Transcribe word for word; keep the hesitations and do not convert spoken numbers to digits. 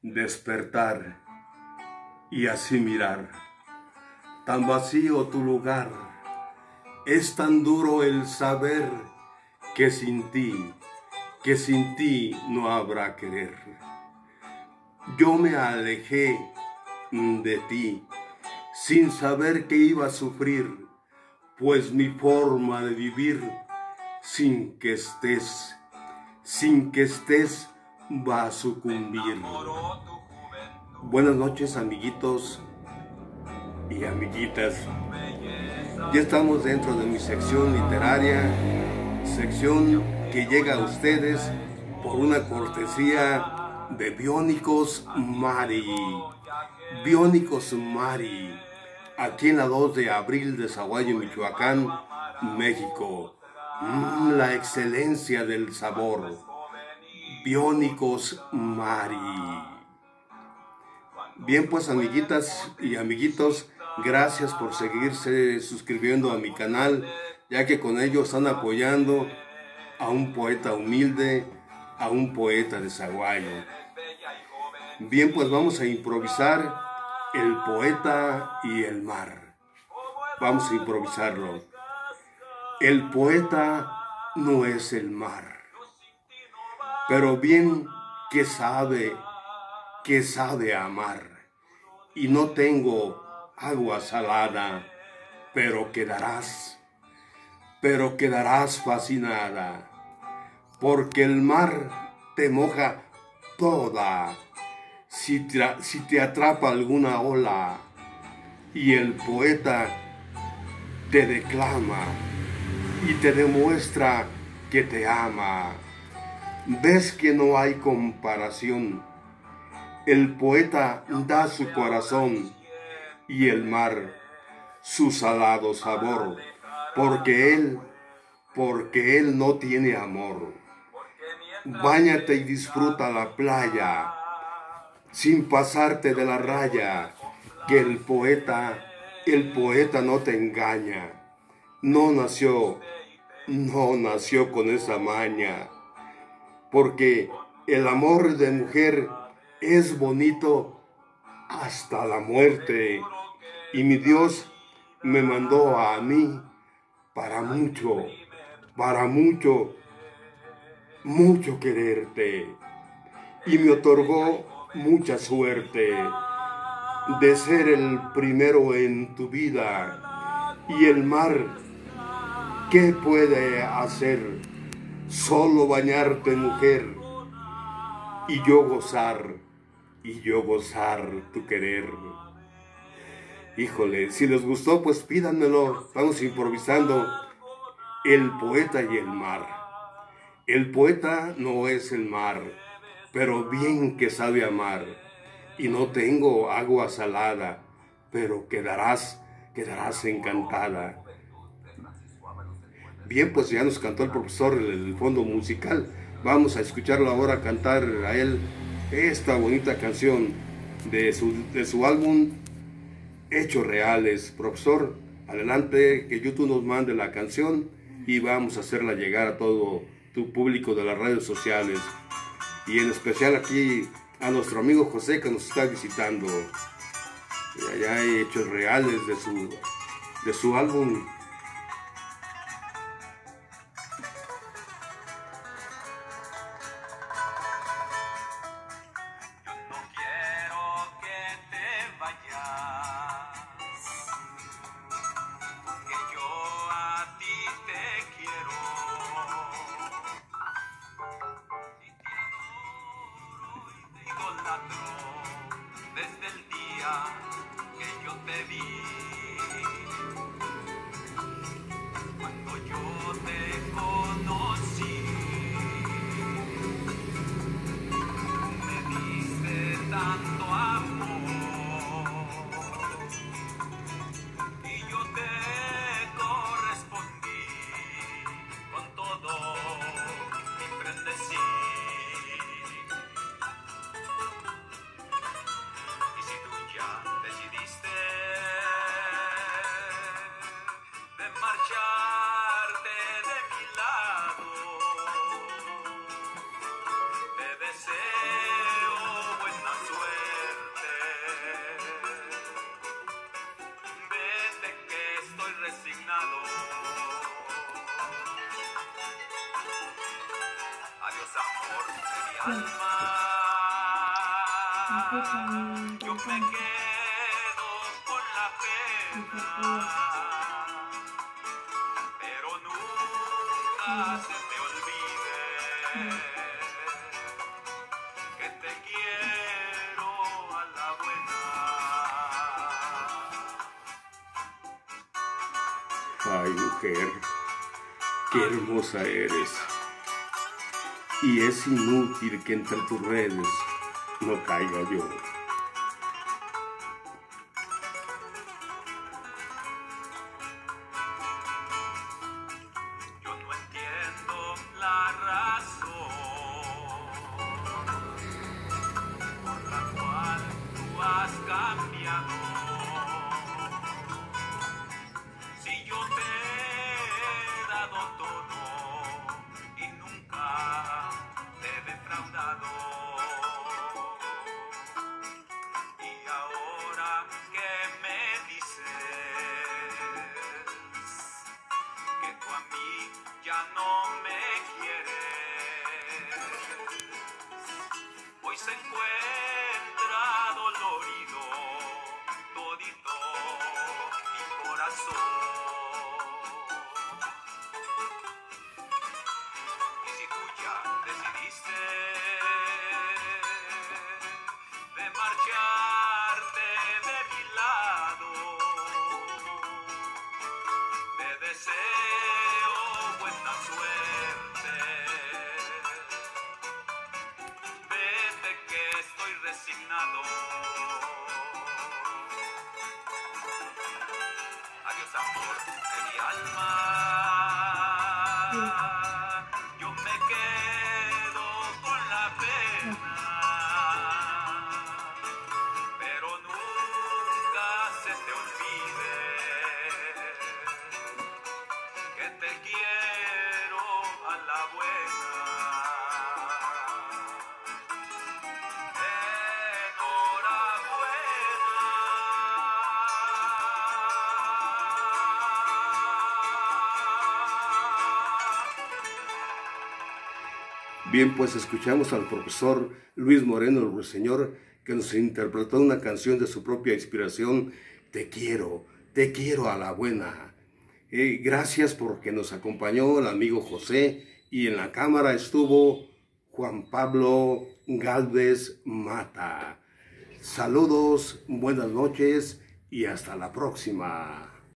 despertar y así mirar. Tan vacío tu lugar, es tan duro el saber que sin ti, que sin ti no habrá querer. Yo me alejé de ti sin saber que iba a sufrir, pues mi forma de vivir sin que estés, sin que estés va a sucumbir. Buenas noches, amiguitos y amiguitas. Ya estamos dentro de mi sección literaria, sección que llega a ustedes por una cortesía de Biónicos Mari. Biónicos Mari, aquí en la dos de abril de Zaguayo, Michoacán, México. Mm, la excelencia del sabor. Biónicos Mari. Bien, pues, amiguitas y amiguitos, gracias por seguirse suscribiendo a mi canal, ya que con ello están apoyando a un poeta humilde, a un poeta de Zaguayo. Bien, pues vamos a improvisar el poeta y el mar. Vamos a improvisarlo. El poeta no es el mar, pero bien que sabe, que sabe amar. Y no tengo agua salada, pero quedarás, pero quedarás fascinada, porque el mar te moja toda, si te, si te atrapa alguna ola, y el poeta te declama y te demuestra que te ama. Ves que no hay comparación. El poeta da su corazón y el mar su salado sabor, porque él, porque él no tiene amor. Báñate y disfruta la playa, sin pasarte de la raya, que el poeta, el poeta no te engaña. No nació, no nació con esa maña, porque el amor de mujer es bonito hasta la muerte, y mi Dios me mandó a mí para mucho, para mucho, mucho quererte, y me otorgó mucha suerte de ser el primero en tu vida. Y el mar, ¿qué puede hacer? Solo bañarte, mujer, y yo gozar, y yo gozar tu querer. Híjole, si les gustó, pues pídanmelo. Vamos improvisando el poeta y el mar. El poeta no es el mar, pero bien que sabe amar. Y no tengo agua salada, pero quedarás, quedarás encantada. Bien, pues ya nos cantó el profesor el fondo musical. Vamos a escucharlo ahora cantar a él esta bonita canción de su, de su álbum Hechos Reales. Profesor, adelante, que YouTube nos mande la canción y vamos a hacerla llegar a todo tu público de las redes sociales. Y en especial aquí a nuestro amigo José, que nos está visitando. Y allá hay Hechos Reales de su, de su álbum. Desde el día que yo te vi, cuando yo te conocí, me diste tanto amor y yo te correspondí con todo mi frenesí. Decidiste alma. Yo me quedo con la pena, pero nunca se te olvide que te quiero a la buena. Ay, mujer, qué hermosa eres. Y es inútil que entre tus redes no caiga yo. Yo no entiendo la razón por la cual tú has cambiado. Si yo te he dado todo y nunca te he defraudado. Y ahora que me dices que tú a mí ya no me quieres, hoy se encuentra dolorido todito mi corazón. Y si tú ya decidiste de marcharte de mi lado, te deseo buena suerte. Vete que estoy resignado. Adiós amor de mi alma. Yo me quedo con la pena, pero nunca se te olvide que te quiero a la buena. Bien, pues escuchamos al profesor Luis Moreno, el ruiseñor, que nos interpretó una canción de su propia inspiración, Te quiero, te quiero a la buena. Eh, gracias porque nos acompañó el amigo José y en la cámara estuvo Juan Pablo Galvez Mata. Saludos, buenas noches y hasta la próxima.